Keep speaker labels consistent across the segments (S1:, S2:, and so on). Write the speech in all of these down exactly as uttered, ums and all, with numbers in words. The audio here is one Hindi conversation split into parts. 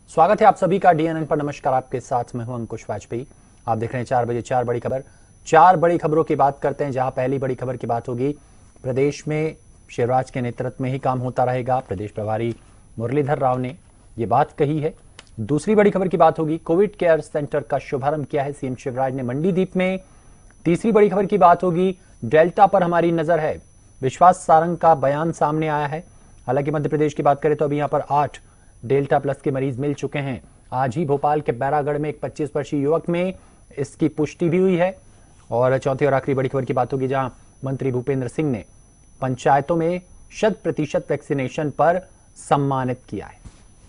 S1: स्वागत है आप सभी का डीएनएन पर। नमस्कार, आपके साथ मैं हूं अंकुश वाजपेयी। आप देख रहे हैं चार बजे चार बड़ी खबर। चार बड़ी खबरों की बात करते हैं, जहां पहली बड़ी खबर की बात होगी, प्रदेश में शिवराज के नेतृत्व में ही काम होता रहेगा। प्रदेश प्रभारी मुरलीधर राव ने ये बात कही है। दूसरी बड़ी खबर की बात होगी, कोविड केयर सेंटर का शुभारंभ किया है सीएम शिवराज ने मंडीदीप में। तीसरी बड़ी खबर की बात होगी, डेल्टा पर हमारी नजर है, विश्वास सारंग का बयान सामने आया है। हालांकि मध्य प्रदेश की बात करें तो अभी यहां पर आठ डेल्टा प्लस के मरीज मिल चुके हैं। आज ही भोपाल के बैरागढ़ में एक पच्चीस वर्षीय युवक में इसकी पुष्टि भी हुई है। और चौथी और आखिरी बड़ी खबर की बात होगी, जहां मंत्री भूपेंद्र सिंह ने पंचायतों में शत प्रतिशत वैक्सीनेशन पर सम्मानित किया है।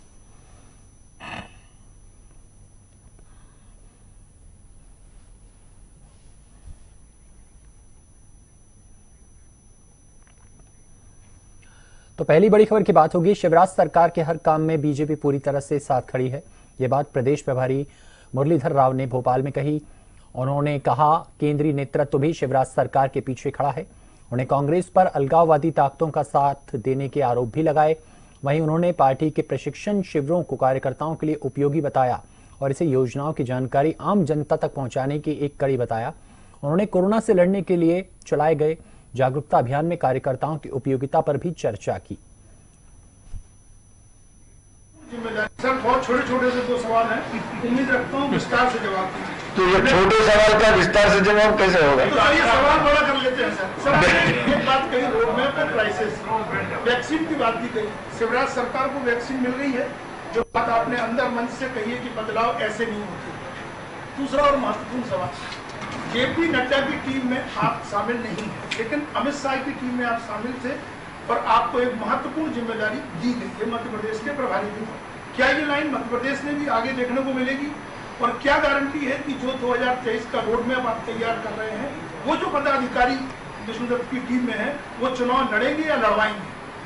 S1: तो पहली बड़ी खबर की बात होगी, शिवराज सरकार के हर काम में बीजेपी पूरी तरह से साथ खड़ी है। ये बात प्रदेश प्रभारी मुरलीधर राव ने भोपाल में कही। उन्होंने कहा, केंद्रीय नेतृत्व भी शिवराज सरकार के पीछे खड़ा है। उन्हें कांग्रेस पर अलगाववादी ताकतों का साथ देने के आरोप भी लगाए। वहीं उन्होंने पार्टी के प्रशिक्षण शिविरों को कार्यकर्ताओं के लिए उपयोगी बताया और इसे योजनाओं की जानकारी आम जनता तक पहुंचाने की एक कड़ी बताया। उन्होंने कोरोना से लड़ने के लिए चलाए गए जागरूकता अभियान में कार्यकर्ताओं की उपयोगिता पर भी चर्चा की।
S2: सर, बहुत छोटे छोटे से दो सवाल हैं, उम्मीद रखता हूँ विस्तार से जवाब दीजिए।
S3: तो ये छोटे सवाल का विस्तार से जवाब कैसे होगा?
S2: तो सर, ये सवाल बड़ा कर लेते हैं सर। सर, मैंने एक बात कही, रोड मैप और क्राइसिस, वैक्सीन की बात भी कही। शिवराज सरकार को वैक्सीन मिल रही है। जो बात आपने अंदर मन से कही है कि बदलाव ऐसे नहीं होते। दूसरा और महत्वपूर्ण सवाल, जेपी नड्डा की टीम में आप शामिल नहीं हैं, लेकिन अमित शाह की टीम में आप शामिल थे और आपको एक महत्वपूर्ण जिम्मेदारी दी गई है मध्य प्रदेश के प्रभारी की। क्या ये लाइन मध्य प्रदेश में भी आगे देखने को मिलेगी? और क्या गारंटी है कि जो दो हज़ार तेईस का रोड मैप आप तैयार कर रहे हैं, वो जो पदाधिकारी विष्णुदत्त की टीम में है, वो चुनाव लड़ेंगे या लड़वाएंगे?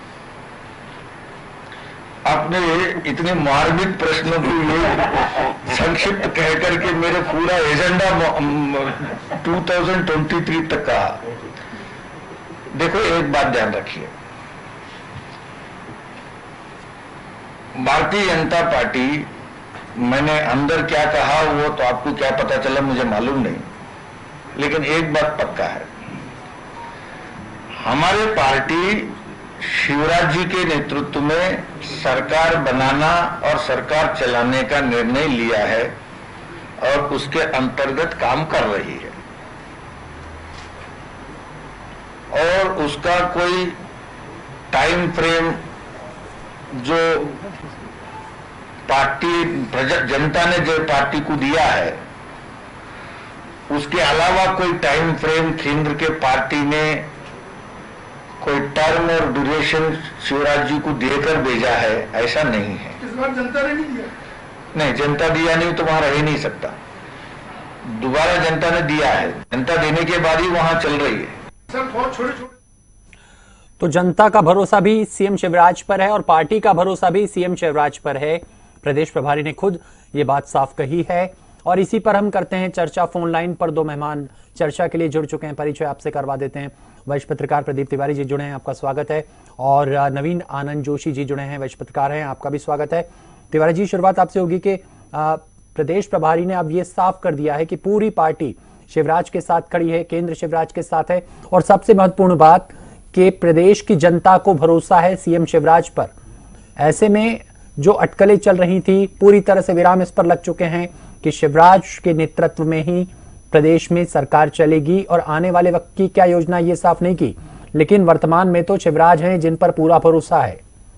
S3: आपने इतने मार्मिक प्रश्नों को ये संक्षिप्त कह करके मेरे पूरा एजेंडा दो हज़ार तेईस तक का। देखो, एक बात ध्यान रखिए, भारतीय जनता पार्टी, मैंने अंदर क्या कहा वो तो आपको क्या पता चला मुझे मालूम नहीं, लेकिन एक बात पक्का है, हमारे पार्टी शिवराज जी के नेतृत्व में सरकार बनाना और सरकार चलाने का निर्णय लिया है और उसके अंतर्गत काम कर रही है। और उसका कोई टाइम फ्रेम जो पार्टी जनता ने जो पार्टी को दिया है, उसके अलावा कोई टाइम फ्रेम केंद्र के पार्टी ने कोई टर्म और ड्यूरेशन शिवराज जी को देकर भेजा है, ऐसा नहीं है।
S2: इस बार जनता ने नहीं दिया?
S3: नहीं, जनता दिया नहीं तो वहां रह ही नहीं सकता। दोबारा जनता ने दिया है, जनता देने के बाद ही वहां चल रही है।
S2: सर, बहुत छोटे छोटे
S1: तो जनता का भरोसा भी सीएम शिवराज पर है और पार्टी का भरोसा भी सीएम शिवराज पर है। प्रदेश प्रभारी ने खुद ये बात साफ कही है और इसी पर हम करते हैं चर्चा। फोन लाइन पर दो मेहमान चर्चा के लिए जुड़ चुके हैं, परिचय आपसे करवा देते हैं। वरिष्ठ पत्रकार प्रदीप तिवारी जी जुड़े हैं, आपका स्वागत है। और नवीन आनंद जोशी जी जुड़े हैं, वरिष्ठ पत्रकार हैं, आपका भी स्वागत है। तिवारी जी, शुरुआत आपसे होगी कि प्रदेश प्रभारी ने अब ये साफ कर दिया है कि पूरी पार्टी शिवराज के साथ खड़ी है, केंद्र शिवराज के साथ है, और सबसे महत्वपूर्ण बात कि प्रदेश की जनता को भरोसा है सीएम शिवराज पर। ऐसे में जो अटकलें चल रही थी, पूरी तरह से विराम इस पर लग चुके हैं कि शिवराज के नेतृत्व में ही प्रदेश में सरकार चलेगी और आने वाले वक्त की क्या योजना ये साफ नहीं की, लेकिन वर्तमान में तो शिवराज हैं जिन पर पूरा भरोसा है।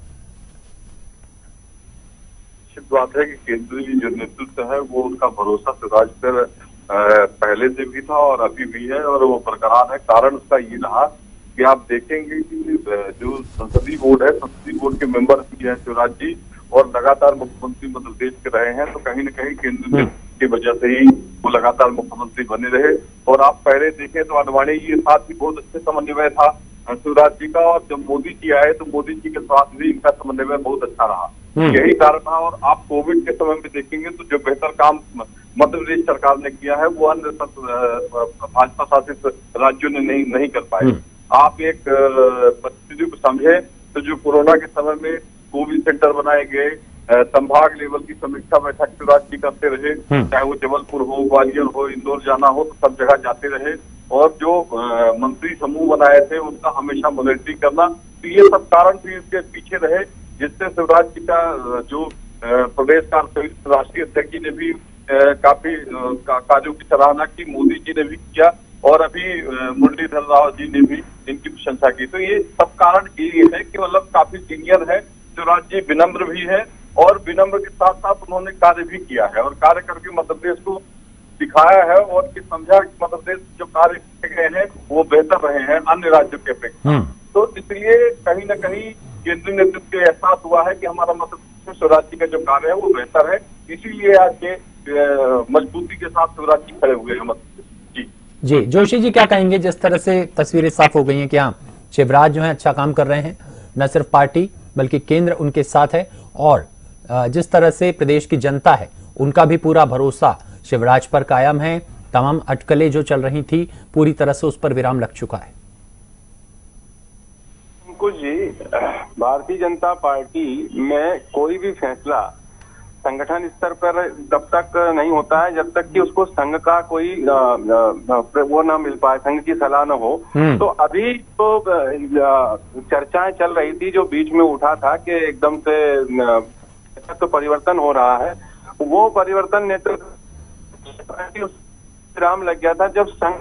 S4: बात है कि केंद्रीय जो नेतृत्व है वो उसका भरोसा शिवराज पर पहले से भी था और अभी भी है और वो बरकरार है। कारण उसका ये रहा कि आप देखेंगे कि जो संसदीय बोर्ड है, संसदीय बोर्ड के मेंबर भी है शिवराज जी और लगातार मुख्यमंत्री मध्य प्रदेश के रहे हैं, तो कहीं न कहीं केंद्र की वजह से ही वो लगातार मुख्यमंत्री बने रहे। और आप पहले देखें तो आडवाणी जी के साथ भी बहुत अच्छे समन्वय था शिवराज जी का, और जब मोदी जी आए तो मोदी जी के साथ भी इनका समन्वय बहुत अच्छा रहा। यही कारण था। और आप कोविड के समय में देखेंगे तो जो बेहतर काम मध्य प्रदेश सरकार ने किया है वो अन्य भाजपा शासित राज्यों ने नहीं नहीं कर पाए। आप एक परिस्थिति को समझे तो जो कोरोना के समय में कोविड सेंटर बनाए गए, संभाग लेवल की समीक्षा बैठक शिवराज जी करते रहे, चाहे वो जबलपुर हो, ग्वालियर हो, इंदौर जाना हो, तो सब जगह जाते रहे। और जो आ, मंत्री समूह बनाए थे उनका हमेशा मॉनिटरिंग करना, तो ये सब कारण भी इसके पीछे रहे, जिससे शिवराज जी का जो प्रदेश का राष्ट्रीय अध्यक्ष जी ने भी आ, काफी का, कार्यों की सराहना की, मोदी जी ने भी किया और अभी मुरलीधर राव जी ने भी इनकी प्रशंसा की। तो ये सब कारण ये है कि मतलब काफी सीनियर है शिवराज जी, विनम्र भी है और विनम्र के साथ साथ उन्होंने कार्य भी किया है और कार्य करके मध्य प्रदेश को दिखाया है और कि समझा कि मध्य प्रदेश जो कार्य किए गए हैं वो बेहतर रहे हैं अन्य राज्यों के अपेक्षा। तो इसलिए कहीं ना कहीं केंद्रीय नेतृत्व को एहसास हुआ है कि हमारा मध्य प्रदेश शिवराज जी का जो कार्य है वो बेहतर है, इसीलिए आज ये मजबूती के साथ शिवराज जी खड़े हुए हैं मध्य प्रदेश। जी
S1: जी जोशी जी, क्या कहेंगे जिस तरह से तस्वीरें साफ हो गई हैं कि हाँ शिवराज जो है अच्छा काम कर रहे हैं, न सिर्फ पार्टी बल्कि केंद्र उनके साथ है और जिस तरह से प्रदेश की जनता है उनका भी पूरा भरोसा शिवराज पर कायम है, तमाम अटकलें जो चल रही थी पूरी तरह से उस पर विराम लग चुका है।
S5: अंकुश जी, भारतीय जनता पार्टी में कोई भी फैसला संगठन स्तर पर तब तक नहीं होता है जब तक कि उसको संघ का कोई वो ना मिल पाए, संघ की सलाह न हो। तो अभी तो चर्चाएं चल रही थी जो बीच में उठा था कि एकदम से तो परिवर्तन हो रहा है, वो परिवर्तन नेतृत्व विराम लग गया था जब संघ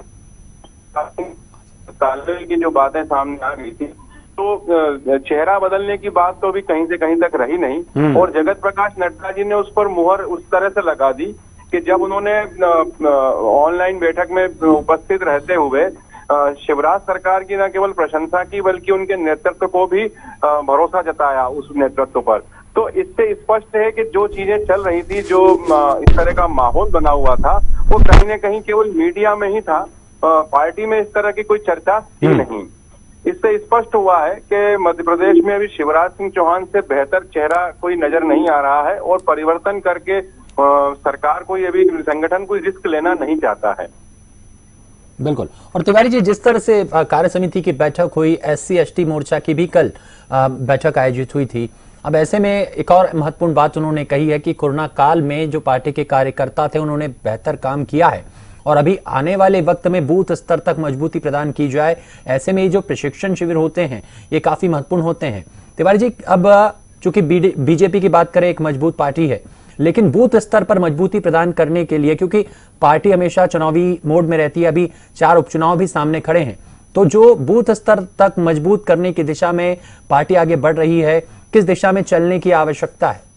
S5: तालमेल की जो बातें सामने आ गई थी। तो चेहरा बदलने की बात तो अभी कहीं से कहीं तक रही नहीं और जगत प्रकाश नड्डा जी ने उस पर मुहर उस तरह से लगा दी कि जब उन्होंने ऑनलाइन बैठक में उपस्थित रहते हुए शिवराज सरकार की न केवल प्रशंसा की बल्कि उनके नेतृत्व को भी भरोसा जताया उस नेतृत्व पर। तो इससे स्पष्ट है कि जो चीजें चल रही थी, जो इस तरह का माहौल बना हुआ था, वो कहीं न कहीं केवल मीडिया में ही था, पार्टी में इस तरह की कोई चर्चा थी नहीं। इससे स्पष्ट हुआ है कि मध्य प्रदेश में अभी शिवराज सिंह चौहान से बेहतर चेहरा कोई नजर नहीं आ रहा है और परिवर्तन करके सरकार कोई अभी संगठन कोई रिस्क लेना नहीं चाहता है।
S1: बिल्कुल। और तिवारी जी, जिस तरह से कार्य समिति की बैठक हुई, एससी एसटी मोर्चा की भी कल बैठक आयोजित हुई थी, अब ऐसे में एक और महत्वपूर्ण बात उन्होंने कही है कि कोरोना काल में जो पार्टी के कार्यकर्ता थे उन्होंने बेहतर काम किया है और अभी आने वाले वक्त में बूथ स्तर तक मजबूती प्रदान की जाए। ऐसे में ये जो प्रशिक्षण शिविर होते हैं ये काफी महत्वपूर्ण होते हैं। तिवारी जी, अब चूंकि बीजेपी की बात करें, एक मजबूत पार्टी है, लेकिन बूथ स्तर पर मजबूती प्रदान करने के लिए, क्योंकि पार्टी हमेशा चुनावी मोड में रहती है, अभी चार उपचुनाव भी सामने खड़े हैं, तो जो बूथ स्तर तक मजबूत करने की दिशा में पार्टी आगे बढ़ रही है, किस दिशा में चलने की आवश्यकता है?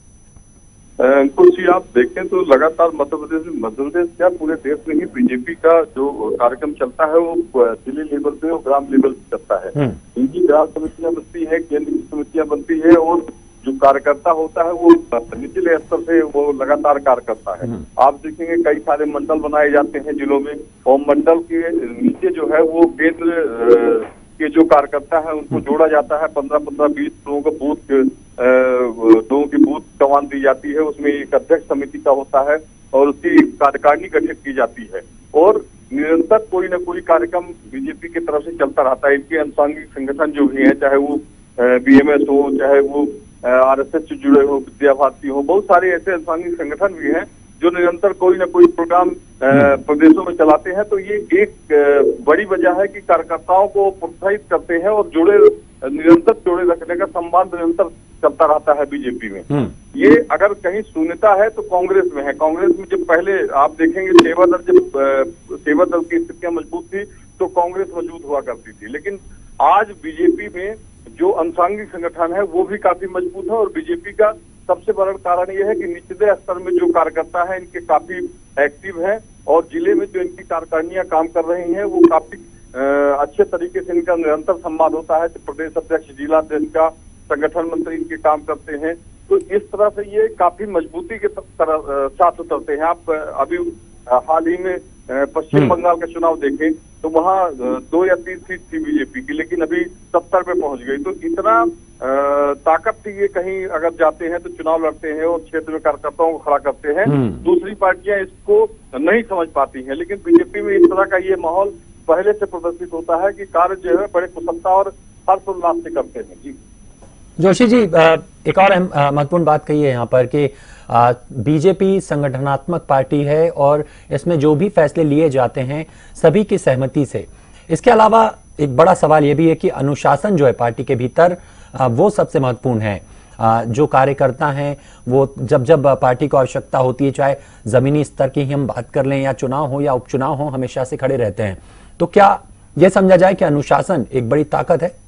S4: कुछ आप देखें तो लगातार मध्य प्रदेश में मध्य प्रदेश क्या पूरे देश में ही बीजेपी का जो कार्यक्रम चलता है वो जिले लेवल पे और ग्राम लेवल पे चलता है। इनकी ग्राम समितियां बनती है, केंद्र की समितियां बनती है और जो कार्यकर्ता होता है वो निचले स्तर से वो लगातार कार्य करता है। आप देखेंगे कई सारे मंडल बनाए जाते हैं जिलों में और मंडल के नीचे जो है वो केंद्र के जो कार्यकर्ता है उनको जोड़ा जाता है। पंद्रह पंद्रह बीस लोगों को बूथ लोगों की बूथ कमान दी जाती है, उसमें एक अध्यक्ष समिति का होता है और उसकी कार्यकारिणी गठित की जाती है और निरंतर कोई न कोई कार्यक्रम बीजेपी की तरफ से चलता रहता है। इनके अनुसांगिक संगठन जो भी है, चाहे वो बीएमएस हो, चाहे वो आरएसएस से जुड़े हो, विद्या भारती हो, बहुत सारे ऐसे अनुसांगिक संगठन भी हैं जो निरंतर कोई न कोई प्रोग्राम प्रदेशों में चलाते हैं। तो ये एक बड़ी वजह है कि कार्यकर्ताओं को प्रोत्साहित करते हैं और जुड़े निरंतर जोड़े रखने का संवाद निरंतर चलता रहता है बीजेपी में। ये अगर कहीं शून्यता है तो कांग्रेस में है। कांग्रेस में जब पहले आप देखेंगे सेवा दल जब सेवा दल की स्थितियां मजबूत थी तो कांग्रेस मजबूत हुआ करती थी, लेकिन आज बीजेपी में जो अनुसांगिक संगठन है वो भी काफी मजबूत है और बीजेपी का सबसे बड़ा कारण यह है कि निचले स्तर में जो कार्यकर्ता है इनके काफी एक्टिव हैं और जिले में जो इनकी कार्यकारिणियां काम कर रही हैं वो काफी अच्छे तरीके से इनका निरंतर संवाद होता है। तो प्रदेश अध्यक्ष, जिला अध्यक्ष का, संगठन मंत्री इनके काम करते हैं, तो इस तरह से ये काफी मजबूती के तरह साथ उतरते हैं। आप अभी हाल ही में पश्चिम बंगाल का चुनाव देखें तो वहाँ दो या तीन सीट थी बीजेपी की, लेकिन अभी सत्तर पे पहुंच गई। तो इतना ताकत थी ये, कहीं अगर जाते हैं तो चुनाव लड़ते हैं और क्षेत्र में कार्यकर्ताओं को खड़ा करते हैं। दूसरी पार्टियां इसको नहीं समझ पाती हैं, लेकिन बीजेपी में इस तरह का ये माहौल पहले से प्रदर्शित होता है कि कार्य जो है बड़े कुशलता और हर्षोल्लास से करते हैं। जी
S1: जोशी जी, एक और महत्वपूर्ण बात कही है यहाँ पर कि बीजेपी संगठनात्मक पार्टी है और इसमें जो भी फैसले लिए जाते हैं सभी की सहमति से। इसके अलावा एक बड़ा सवाल यह भी है कि अनुशासन जो है पार्टी के भीतर वो सबसे महत्वपूर्ण है। जो कार्यकर्ता हैं वो जब जब पार्टी को आवश्यकता होती है, चाहे जमीनी स्तर की ही हम बात कर लें या चुनाव हो या उपचुनाव हो, हमेशा से खड़े रहते हैं। तो क्या यह समझा जाए कि अनुशासन एक बड़ी ताकत है?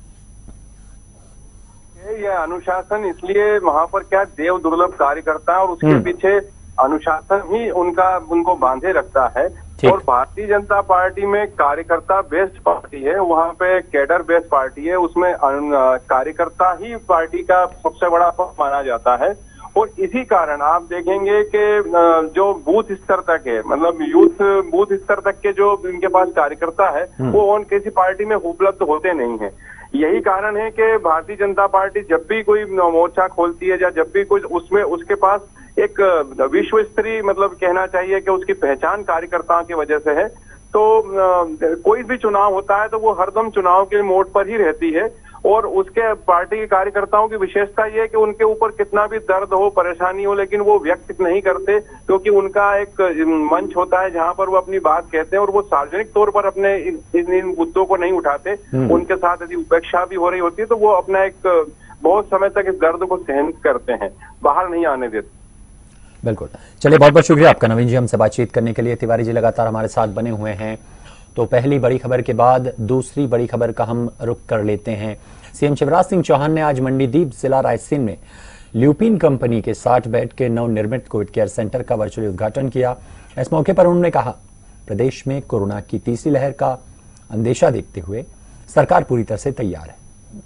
S5: यह अनुशासन इसलिए वहां पर क्या देव दुर्लभ कार्यकर्ता है और उसके पीछे अनुशासन ही उनका उनको बांधे रखता है। और भारतीय जनता पार्टी में कार्यकर्ता बेस्ड पार्टी है, वहाँ पे कैडर बेस्ड पार्टी है, उसमें कार्यकर्ता ही पार्टी का सबसे बड़ा पक्ष माना जाता है। और इसी कारण आप देखेंगे कि जो बूथ स्तर तक है, मतलब यूथ बूथ स्तर तक के जो इनके पास कार्यकर्ता है वो और किसी पार्टी में उपलब्ध होते नहीं है। यही कारण है कि भारतीय जनता पार्टी जब भी कोई मोर्चा खोलती है या जब भी कुछ उसमें उसके पास एक विश्व स्तरीय मतलब कहना चाहिए कि उसकी पहचान कार्यकर्ताओं की वजह से है। तो कोई भी चुनाव होता है तो वो हरदम चुनाव के मोड पर ही रहती है। और उसके पार्टी के कार्यकर्ताओं की विशेषता ये है कि उनके ऊपर कितना भी दर्द हो, परेशानी हो, लेकिन वो व्यक्त नहीं करते, क्योंकि उनका एक मंच होता है जहां पर वो अपनी बात कहते हैं और वो सार्वजनिक तौर पर अपने इन, इन मुद्दों को नहीं उठाते। उनके साथ यदि उपेक्षा भी हो रही होती है तो वो अपना एक बहुत समय तक इस दर्द को सहन करते हैं, बाहर नहीं आने देते।
S1: बिल्कुल, चलिए बहुत बहुत शुक्रिया आपका नवीन जी हमसे बातचीत करने के लिए। तिवारी जी लगातार हमारे साथ बने हुए हैं। तो पहली बड़ी खबर के बाद दूसरी बड़ी खबर का हम रुख कर लेते हैं। सीएम शिवराज सिंह चौहान ने आज मंडीदीप जिला रायसेन में ल्यूपिन कंपनी के साठ बेड के नवनिर्मित कोविड केयर सेंटर का वर्चुअली उद्घाटन किया। इस मौके पर उन्होंने कहा, प्रदेश में कोरोना की तीसरी लहर का अंदेशा देखते हुए सरकार पूरी तरह से तैयार है।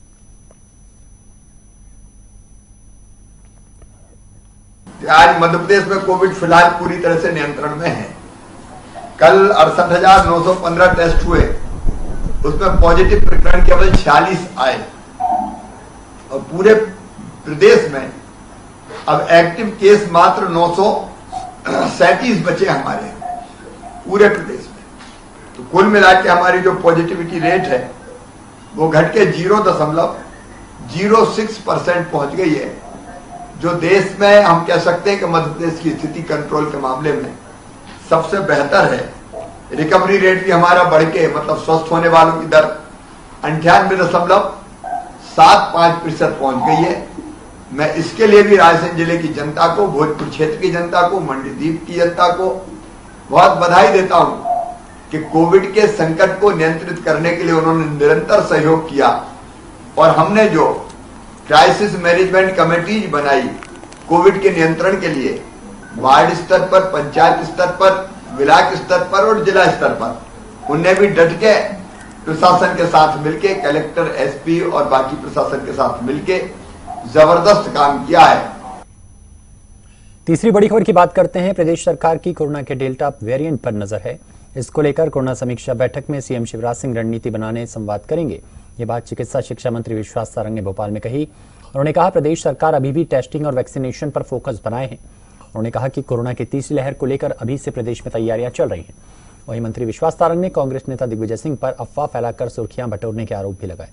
S6: आज मध्य प्रदेश में कोविड फिलहाल पूरी तरह से नियंत्रण में है। कल अड़सठ हजार नौ सौ पंद्रह टेस्ट हुए, उसमें पॉजिटिव प्रकरण केवल छियालीस आए और पूरे प्रदेश में अब एक्टिव केस मात्र नौ सौ सैंतीस बचे हमारे पूरे प्रदेश में। तो कुल मिला के हमारी जो पॉजिटिविटी रेट है वो घट के जीरो दशमलव जीरो सिक्स परसेंट पहुंच गई है, जो देश में हम कह सकते हैं कि मध्य प्रदेश की स्थिति कंट्रोल के मामले में सबसे बेहतर है। रिकवरी रेट भी हमारा बढ़ के मतलब स्वस्थ होने वालों की दर अंठानवे दशमलव सात पांच प्रतिशत पहुंच गई है। मैं इसके लिए भी रायसेन जिले की जनता को, भोजपुर क्षेत्र की जनता को, मंडीदीप की जनता को बहुत बधाई देता हूं कि कोविड के संकट को नियंत्रित करने के लिए उन्होंने निरंतर सहयोग किया। और हमने जो क्राइसिस मैनेजमेंट कमेटीज बनाई कोविड के नियंत्रण के लिए, वार्ड स्तर पर, पंचायत स्तर पर, ब्लॉक स्तर पर और जिला स्तर पर, उनने भी डट के प्रशासन के साथ मिलके, कलेक्टर, एसपी और बाकी प्रशासन के साथ मिलके जबरदस्त काम किया है।
S1: तीसरी बड़ी खबर की बात करते हैं। प्रदेश सरकार की कोरोना के डेल्टा वेरिएंट पर नजर है। इसको लेकर कोरोना समीक्षा बैठक में सीएम शिवराज सिंह रणनीति बनाने संवाद करेंगे। ये बात चिकित्सा शिक्षा मंत्री विश्वास सारंग ने भोपाल में कही। उन्होंने कहा, प्रदेश सरकार अभी भी टेस्टिंग और वैक्सीनेशन पर फोकस बनाए हैं। उन्होंने कहा कि कोरोना की तीसरी लहर को लेकर अभी से प्रदेश में तैयारियां चल रही हैं। वहीं मंत्री विश्वास सारंग ने कांग्रेस नेता दिग्विजय सिंह पर अफवाह फैलाकर सुर्खियां बटोरने के आरोप भी लगाए।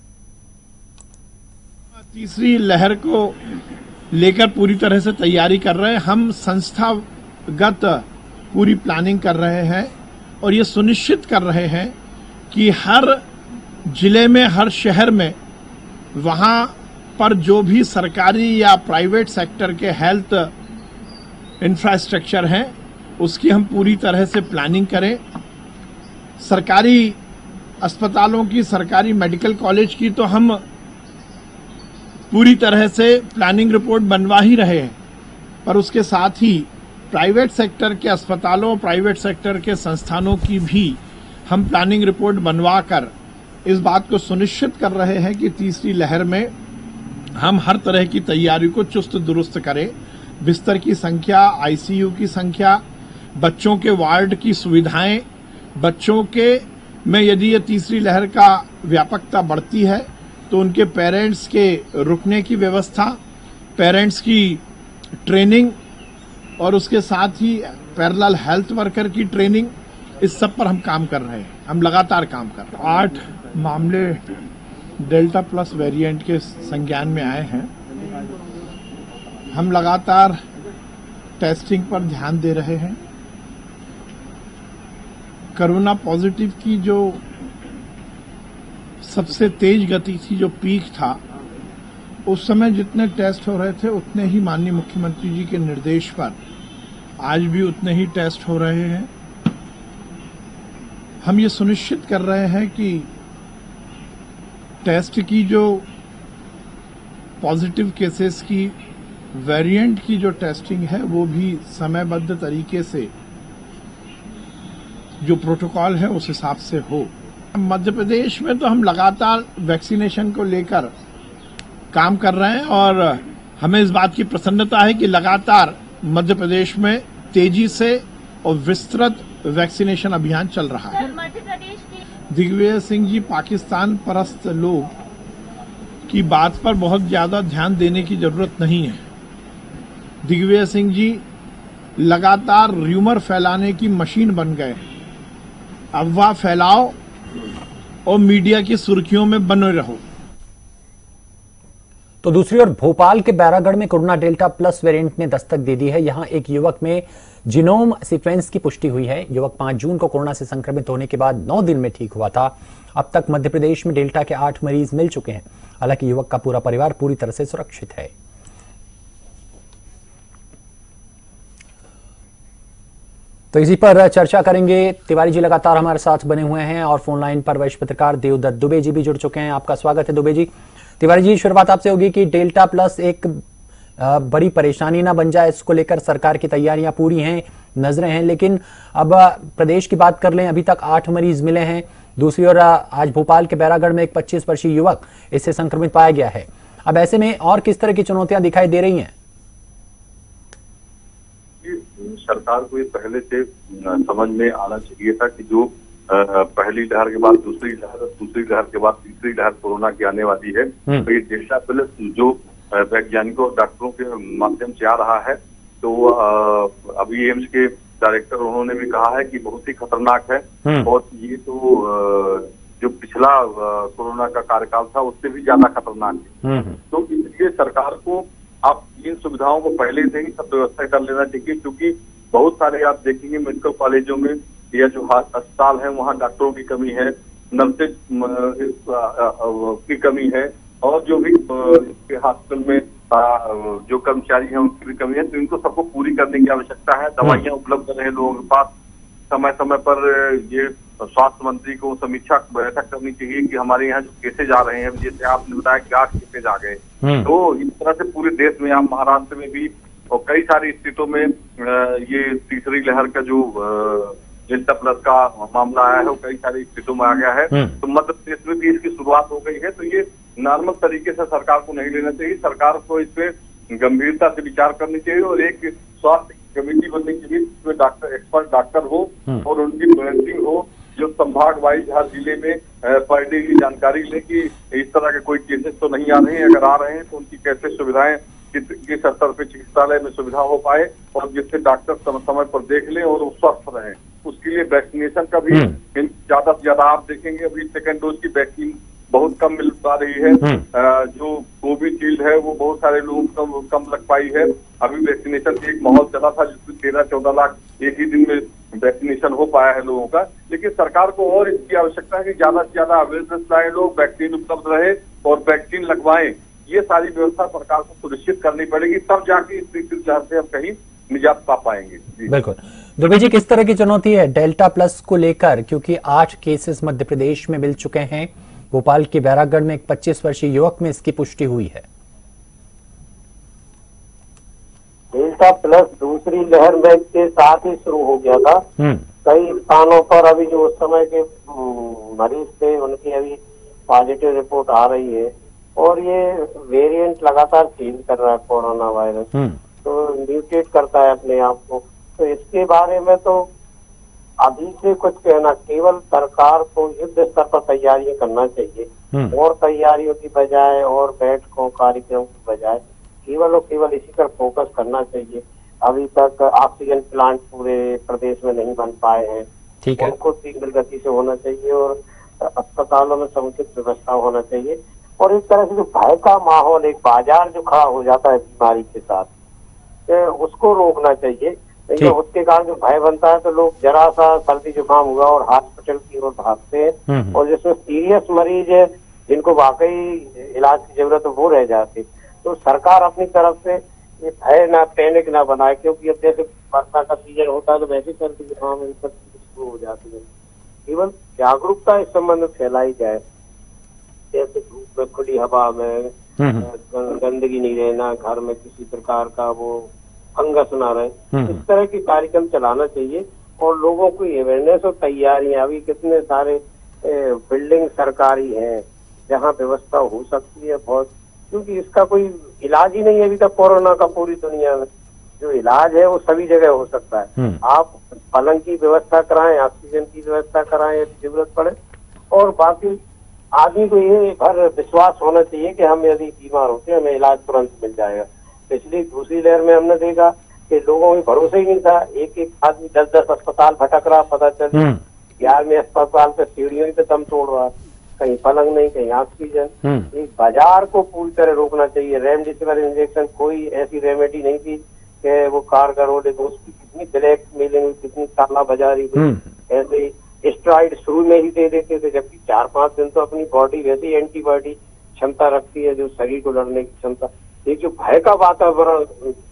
S2: तीसरी लहर को लेकर पूरी तरह से तैयारी कर रहे हैं। हम संस्थागत पूरी प्लानिंग कर रहे हैं और ये सुनिश्चित कर रहे हैं कि हर जिले में, हर शहर में, वहां पर जो भी सरकारी या प्राइवेट सेक्टर के हेल्थ इंफ्रास्ट्रक्चर हैं उसकी हम पूरी तरह से प्लानिंग करें। सरकारी अस्पतालों की, सरकारी मेडिकल कॉलेज की तो हम पूरी तरह से प्लानिंग रिपोर्ट बनवा ही रहे हैं, पर उसके साथ ही प्राइवेट सेक्टर के अस्पतालों, प्राइवेट सेक्टर के संस्थानों की भी हम प्लानिंग रिपोर्ट बनवा कर इस बात को सुनिश्चित कर रहे हैं कि तीसरी लहर में हम हर तरह की तैयारी को चुस्त दुरुस्त करें। बिस्तर की संख्या, आईसीयू की संख्या, बच्चों के वार्ड की सुविधाएं, बच्चों के में यदि ये तीसरी लहर का व्यापकता बढ़ती है तो उनके पेरेंट्स के रुकने की व्यवस्था, पेरेंट्स की ट्रेनिंग और उसके साथ ही पैरेलल हेल्थ वर्कर की ट्रेनिंग, इस सब पर हम काम कर रहे हैं। हम लगातार काम कर रहे हैं। आठ मामले डेल्टा प्लस वेरिएंट के संज्ञान में आए हैं। हम लगातार टेस्टिंग पर ध्यान दे रहे हैं। कोरोना पॉजिटिव की जो सबसे तेज गति थी, जो पीक था, उस समय जितने टेस्ट हो रहे थे उतने ही माननीय मुख्यमंत्री जी के निर्देश पर आज भी उतने ही टेस्ट हो रहे हैं। हम ये सुनिश्चित कर रहे हैं कि टेस्ट की जो पॉजिटिव केसेस की वेरिएंट की जो टेस्टिंग है वो भी समयबद्ध तरीके से, जो प्रोटोकॉल है उस हिसाब से हो। मध्य प्रदेश में तो हम लगातार वैक्सीनेशन को लेकर काम कर रहे हैं और हमें इस बात की प्रसन्नता है कि लगातार मध्य प्रदेश में तेजी से और विस्तृत वैक्सीनेशन अभियान चल रहा है।
S7: मध्य प्रदेश की
S2: दिग्विजय सिंह जी पाकिस्तान परस्त लोग की बात पर बहुत ज्यादा ध्यान देने की जरूरत नहीं है। दिग्विजय सिंह जी लगातार र्यूमर फैलाने की मशीन बन गए। अफवाह फैलाओ और मीडिया की सुर्खियों में बने रहो।
S1: तो दूसरी ओर भोपाल के बैरागढ़ में कोरोना डेल्टा प्लस वेरिएंट ने दस्तक दे दी है। यहां एक युवक में जीनोम सीक्वेंस की पुष्टि हुई है। युवक पांच जून को कोरोना से संक्रमित होने के बाद नौ दिन में ठीक हुआ था। अब तक मध्य प्रदेश में डेल्टा के आठ मरीज मिल चुके हैं। हालांकि युवक का पूरा परिवार पूरी तरह से सुरक्षित है। तो इसी पर चर्चा करेंगे। तिवारी जी लगातार हमारे साथ बने हुए हैं और फोन लाइन पर वरिष्ठ पत्रकार देवदत्त दुबे जी भी जुड़ चुके हैं। आपका स्वागत है दुबे जी। तिवारी जी, शुरुआत आपसे होगी कि डेल्टा प्लस एक बड़ी परेशानी ना बन जाए, इसको लेकर सरकार की तैयारियां पूरी हैं, नजरें हैं, लेकिन अब प्रदेश की बात कर लें, अभी तक आठ मरीज मिले हैं। दूसरी ओर आज भोपाल के बैरागढ़ में एक पच्चीस वर्षीय युवक इससे संक्रमित पाया गया है। अब ऐसे में और किस तरह की चुनौतियां दिखाई दे रही हैं?
S4: सरकार को ये पहले से समझ में आना चाहिए था कि जो पहली लहर के बाद दूसरी लहर, दूसरी लहर के बाद तीसरी लहर कोरोना की आने वाली है, तो ये डेल्टा प्लस जो वैज्ञानिकों और डॉक्टरों के माध्यम से आ रहा है, तो अभी एम्स के डायरेक्टर उन्होंने भी कहा है कि बहुत ही खतरनाक है और ये तो जो पिछला कोरोना का कार्यकाल था उससे भी ज्यादा खतरनाक है। तो इसलिए सरकार को आप इन सुविधाओं को पहले से ही सब व्यवस्था कर लेना चाहिए, क्योंकि बहुत सारे आप देखेंगे मेडिकल कॉलेजों में या जो अस्पताल है वहाँ डॉक्टरों की कमी है, नर्सेज की कमी है और जो भी इसके हॉस्पिटल में जो कर्मचारी हैं उनकी भी कमी है। तो इनको सबको पूरी करने की आवश्यकता है। दवाइयाँ उपलब्ध रहे लोगों के पास। समय समय पर ये स्वास्थ्य मंत्री को समीक्षा बैठक करनी चाहिए कि हमारे यहाँ जो केसेज आ रहे हैं, जैसे आपने बताया कि आठ केसेज आ गए, तो इस तरह से पूरे देश में, आप महाराष्ट्र में भी और कई सारी स्थितों में ये तीसरी लहर का जो डेल्टा प्लस का मामला आया है वो कई सारी स्थितों में आ गया है। तो मध्य प्रदेश में भी इसकी शुरुआत हो गई है। तो ये नॉर्मल तरीके से सरकार को नहीं लेना चाहिए। सरकार को इस पे गंभीरता से विचार करनी चाहिए और एक स्वास्थ्य कमेटी बननी चाहिए जिसमें डॉक्टर, एक्सपर्ट डॉक्टर हो और उनकी मॉनिटरिंग हो, जो संभाग वाइज हर जिले में पर डे की जानकारी ले कि इस तरह के कोई केसेस तो नहीं आ रहे हैं, अगर आ रहे हैं तो उनकी कैसे सुविधाएं, किस किस स्तर पे चिकित्सालय में सुविधा हो पाए और जिससे डॉक्टर समय समय पर देख ले और वो स्वस्थ रहे। उसके लिए वैक्सीनेशन का भी ज्यादा से ज्यादा आप देखेंगे अभी सेकेंड डोज की वैक्सीन बहुत कम मिल पा रही है। जो कोविशील्ड है वो बहुत सारे लोगों को कम, कम लग पाई है। अभी वैक्सीनेशन का एक माहौल चला था जिसमें तेरह चौदह लाख एक ही दिन में वैक्सीनेशन हो पाया है लोगों का। लेकिन सरकार को और इसकी आवश्यकता है कि ज्यादा से ज्यादा अवेयरनेस लाए, लोग वैक्सीन उपलब्ध रहे और वैक्सीन लगवाएं। ये सारी व्यवस्था सरकार को सुनिश्चित करनी पड़ेगी, तब जाके इस तीसरी लहर से हम कहीं निजात पा पाएंगे।
S1: बिल्कुल। दुबे जी, किस तरह की चुनौती है डेल्टा प्लस को लेकर, क्योंकि आठ केसेस मध्य प्रदेश में मिल चुके हैं। भोपाल के बैरागढ़ में एक पच्चीस वर्षीय युवक में इसकी पुष्टि हुई है।
S8: डेल्टा प्लस दूसरी लहर में के साथ ही शुरू हो गया था। कई स्थानों पर अभी जो उस समय के मरीज थे उनकी अभी पॉजिटिव रिपोर्ट आ रही है और ये वेरिएंट लगातार चेंज कर रहा है कोरोना वायरस, तो म्यूटेट करता है अपने आप को। तो इसके बारे में तो अभी से कुछ कहना, केवल सरकार को युद्ध स्तर पर तैयारियां करना चाहिए और तैयारियों की बजाय और बैठकों कार्यक्रम की बजाय केवल और केवल इसी पर फोकस करना चाहिए। अभी तक ऑक्सीजन प्लांट पूरे प्रदेश में नहीं बन पाए हैं,
S1: ठीक है,
S8: उनको शीघ्र गति से होना चाहिए और अस्पतालों में समुचित व्यवस्था होना चाहिए। और एक तरह से जो भय का माहौल, एक बाजार जो खड़ा हो जाता है बीमारी के साथ, उसको रोकना चाहिए। तो उसके कारण जो भय बनता है तो लोग जरा सा सर्दी जुकाम हुआ और हॉस्पिटल की ओर भागते हैं, और जिसमें सीरियस मरीज है जिनको वाकई इलाज की जरूरत है वो रह जाते। तो सरकार अपनी तरफ से ये भय ना, पैनिक ना बनाए, क्योंकि अब जैसे वर्षा का सीजन होता है तो वैसे सर्दी जुकाम शुरू हो जाती है। केवल जागरूकता इस संबंध में फैलाई जाए, जैसे धूप में, खुली हवा में गंदगी नहीं रहना, घर में किसी प्रकार का वो फंगस ना रहे, इस तरह के कार्यक्रम चलाना चाहिए। और लोगों को अवेयरनेस और तैयारियां, अभी कितने सारे बिल्डिंग सरकारी हैं जहाँ व्यवस्था हो सकती है बहुत, क्योंकि इसका कोई इलाज ही नहीं है अभी तक कोरोना का पूरी दुनिया में। जो इलाज है वो सभी जगह हो सकता है। आप पलंग की व्यवस्था कराएं, ऑक्सीजन की व्यवस्था कराएं यदि जरूरत पड़े, और बाकी आदमी को ये भर विश्वास होना चाहिए कि हम यदि बीमार होते हैं हमें इलाज तुरंत मिल जाएगा। पिछली दूसरी लहर में हमने देखा कि लोगों में भरोसा ही नहीं था, एक एक आदमी दस दस अस्पताल भटक रहा, पता चल ग्यारहवें अस्पताल पे सीढ़ियों पे दम तोड़ रहा, कहीं पलंग नहीं, कहीं ऑक्सीजन। एक बाजार को पूरी तरह रोकना चाहिए। रेमडेसिविर इंजेक्शन कोई ऐसी रेमेडी नहीं थी कि वो कारगर हो, लेकिन उसकी कितनी ब्लैक मेलिंग हुई, कितनी काला बाजारी हुई। ऐसे स्टेरॉइड शुरू में ही दे देते थे, जबकि चार पांच दिन तो अपनी बॉडी वैसे ही एंटीबॉडी क्षमता रखती है जो शरीर को लड़ने की क्षमता। ये जो भय का वातावरण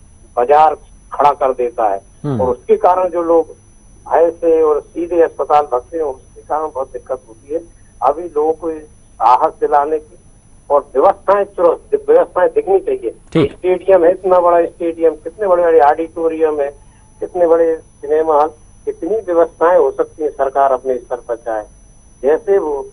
S8: बाजार खड़ा कर देता है, और उसके कारण जो लोग भय से और सीधे अस्पताल भागते हैं, उसके कारण बहुत दिक्कत होती है। अभी लोगों को साहस दिलाने की और व्यवस्थाएं व्यवस्थाएं दिखनी चाहिए। स्टेडियम है, इतना बड़ा स्टेडियम, कितने बड़े बड़े ऑडिटोरियम है, कितने बड़े सिनेमा हॉल, कितनी व्यवस्थाएं हो सकती है सरकार अपने स्तर पर चाहे। जैसे वो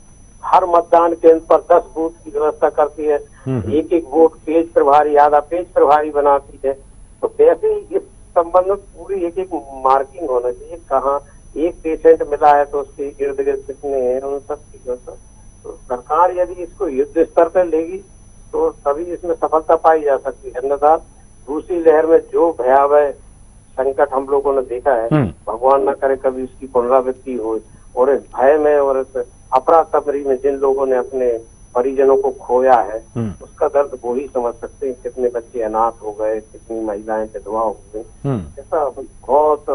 S8: हर मतदान केंद्र पर दस बूथ की व्यवस्था करती है, एक एक वोट पेज प्रभारी, आधा पेज प्रभारी बनाती है, तो वैसे ही इस संबंध में पूरी एक एक मार्किंग होना चाहिए। कहाँ एक पेशेंट मिला है तो उसके इर्द गिर्द कितने हैं, उन सब की व्यवस्था। तो सरकार यदि इसको युद्ध स्तर पर लेगी तो तभी इसमें सफलता पाई जा सकती है। अन्यथा दूसरी लहर में जो भयावह संकट हम लोगों ने देखा है, भगवान न करे कभी उसकी पुनरावृत्ति हो, और इस भय में और इस अफरा तफरी में जिन लोगों ने अपने परिजनों को खोया है, उसका दर्द वो ही समझ सकते हैं। कितने बच्चे अनाथ हो गए, कितनी महिलाएं विधवा हो गई, ऐसा बहुत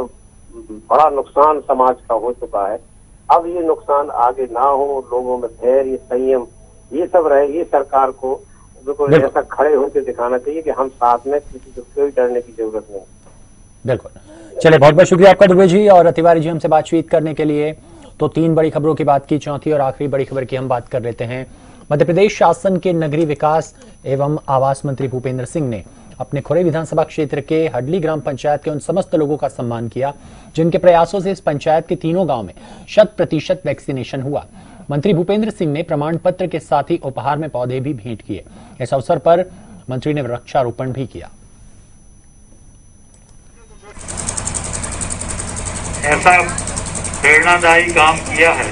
S8: बड़ा नुकसान समाज का हो चुका है। अब ये नुकसान आगे ना हो, लोगों में धैर्य, संयम ये सब रहे। ये सरकार को बिल्कुल ऐसा खड़े होकर दिखाना चाहिए कि हम साथ में, किसी को कोई डरने की जरूरत नहीं।
S1: बिल्कुल, चलिए बहुत बहुत शुक्रिया आपका दुबे जी और तिवारी जी हमसे बातचीत करने के लिए। तो तीन बड़ी खबरों की बात की, चौथी और आखिरी बड़ी खबर की हम बात कर लेते हैं। मध्य प्रदेश शासन के नगरीय विकास एवं आवास मंत्री भूपेंद्र सिंह ने अपने खुरई विधानसभा क्षेत्र के हडली ग्राम पंचायत के उन समस्त लोगों का सम्मान किया जिनके प्रयासों से इस पंचायत के तीनों गांव में शत प्रतिशत वैक्सीनेशन हुआ। मंत्री भूपेंद्र सिंह ने प्रमाण पत्र के साथ ही उपहार में पौधे भी भेंट किए। इस अवसर पर मंत्री ने वृक्षारोपण भी किया।
S7: ऐसा प्रेरणादायी काम किया है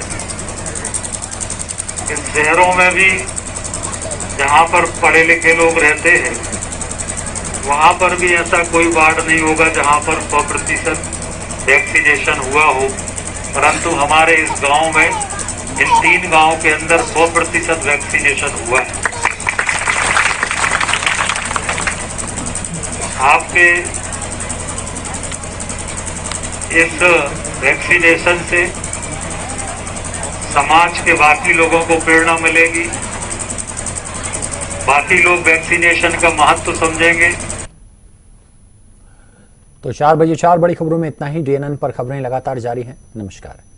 S7: इन शहरों में भी, जहां पर पढ़े लिखे लोग रहते हैं वहां पर भी ऐसा कोई वार्ड नहीं होगा जहां पर सौ प्रतिशत वैक्सीनेशन हुआ हो, परंतु हमारे इस गांव में, इन तीन गांव के अंदर सौ प्रतिशत वैक्सीनेशन हुआ है। आपके इस वैक्सीनेशन से समाज के बाकी लोगों को प्रेरणा मिलेगी, बाकी लोग वैक्सीनेशन का महत्व समझेंगे।
S1: तो चार बजे चार बड़ी खबरों में इतना ही। डीएनएन पर खबरें लगातार जारी हैं। नमस्कार।